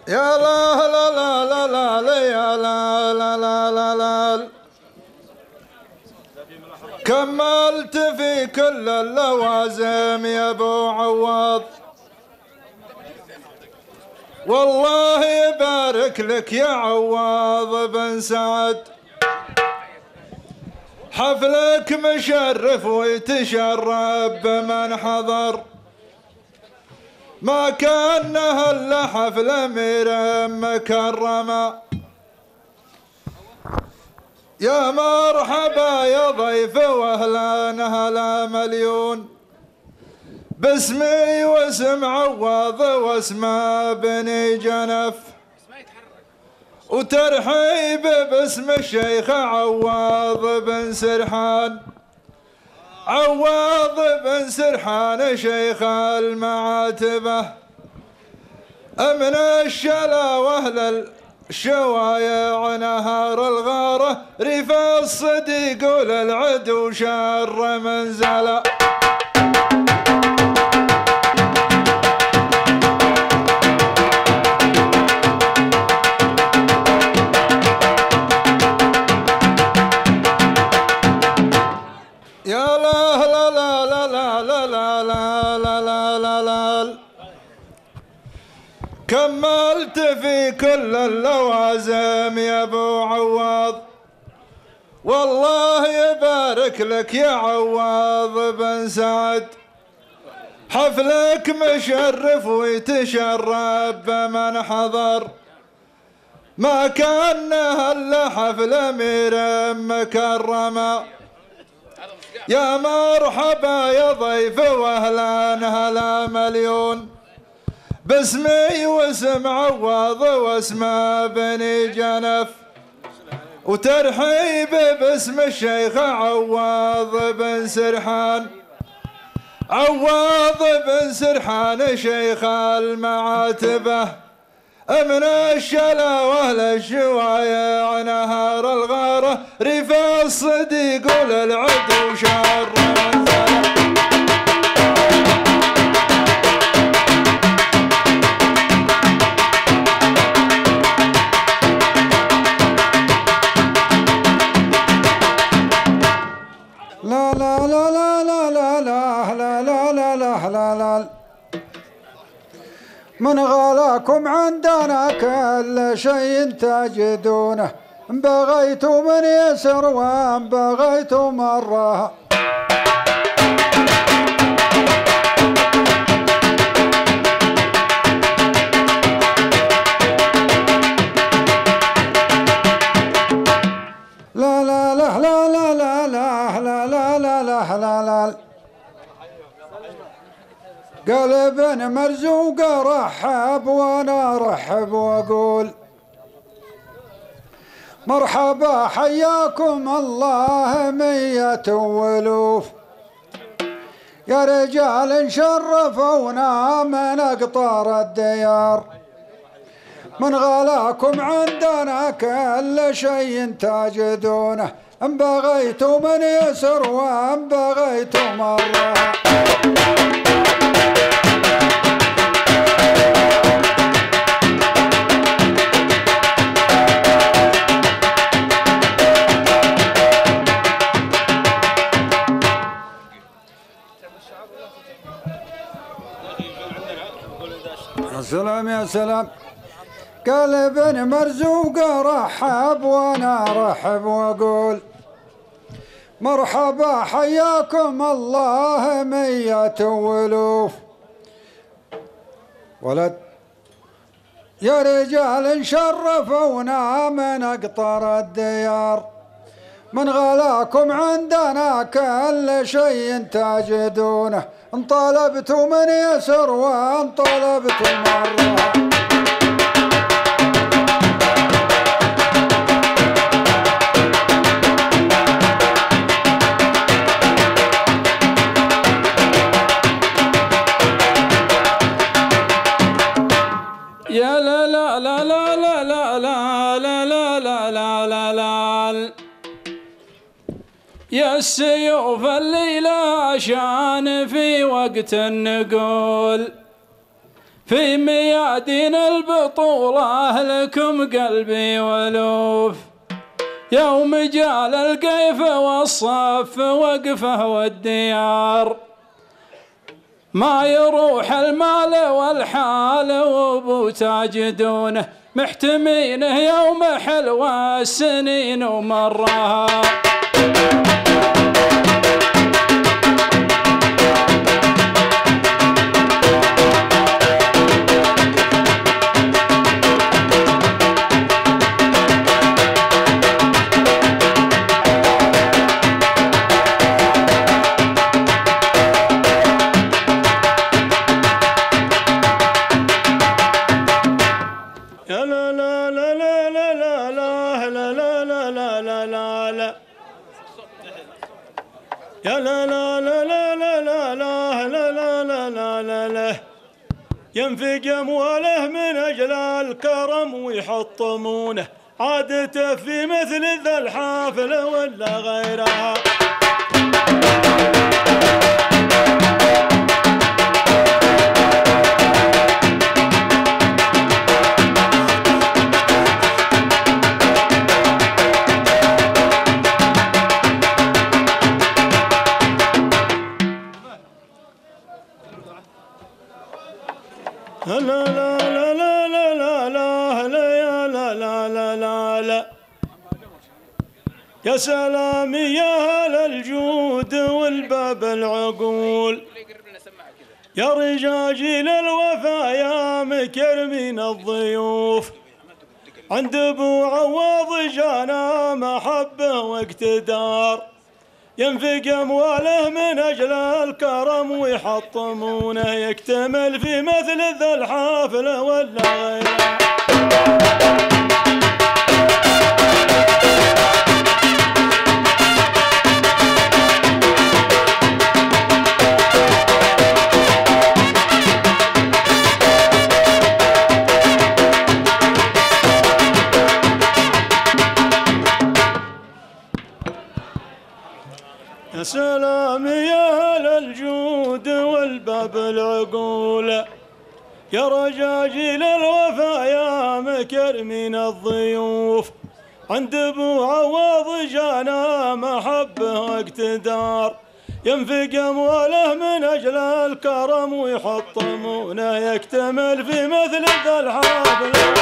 يا لا لا لا لا لا لا يا لا لا لا لا لا كملت في كل اللوازم يا ابو عوض، والله يبارك لك يا عوض بن سعد، حفلك مشرف ويتشرف بمن حضر، ما كان هلا حفل امير مكرمه. يا مرحبا يا ضيف واهلا هلا مليون، باسمي واسم عوض واسم بني جنف، وترحيب باسم الشيخ عوض بن سرحان، عوض بن سرحان شيخ المعاتبة، من الشلا واهل الشوايع نهار الغارة، ريف الصديق وللعدو شر منزله. يا لا لا لا لا لا لا لا لا لا لا لا كملت في كل اللوازم يا ابو عوض، والله يبارك لك يا عوض بن سعد، حفلك مشرف ويتشرف بمن حضر، ما كان هلا حفل امير مكرمه. يا مرحبا يا ضيف واهلا هلا مليون، باسمي واسم عوض واسم بني جنف، وترحيب باسم الشيخ عوض بن سرحان، عوض بن سرحان شيخ المعاتبة، من الشلا واهل الشوايع نهار الغارة، ريف الصديق وللعدو شر منزله. لا لا لا لا لا لا لا لا لا لا لا لا من غلاكم عندنا كل شيء تجدونه، بغيت من يسر وان بغيت مرة. لا لا لا لا لا لا لا لا لا لا لا لا لا قلب مرزوق رحب وانا ارحب واقول مرحبا حياكم الله مية والوف، يا رجال شرفونا من اقطار الديار، من غلاكم عندنا كل شيء تجدونه، ان بغيتم من يسر وان بغيتم الله. يا سلام يا سلام، قلب مرزوق رحب وانا ارحب واقول مرحبا حياكم الله مية والوف، ولد يا رجال شرفونا من اقطار الديار، من غلاكم عندنا كل شيء تجدونه، ان طلبتم من يسر وان طلبتم مرة. يا لا لا لا لا لا لا لا لا لا لا لا لا يا السيوف الليلة عشان في وقت النقول، في ميادين البطولة لكم قلبي ولوف، يوم جال القيف والصف وقفه والديار، ما يروح المال والحال وابو تاجدونه، محتمينه يوم حلوى السنين ومرها. يا لا لا لا لا لا لا لا لا لا لا لا لا، ينفق أمواله من أجل الكرم ويحطمونه، عادته في مثل ذا الحافلة ولا غيرها. لا لا لا لا لا لا لا لا لا لا لا لا، يا سلام يا أهل الجود والباب العقول، يا رجاجيل الوفا يا مكرمين الضيوف، عند ابو عواض جانا محبه واقتدار، ينفق أمواله من أجل الكرم ويحطمونه، يكتمل في مثل ذا الحافلة ولا غيرها. يا سلام يا أهل الجود والباب العقول، يا رجاجيل الوفا يا مكرمين الضيوف، عند ابو عواض جانا محبه واقتدار، ينفق أمواله من أجل الكرم ويحطمونه، يكتمل في مثل ذا الحافل.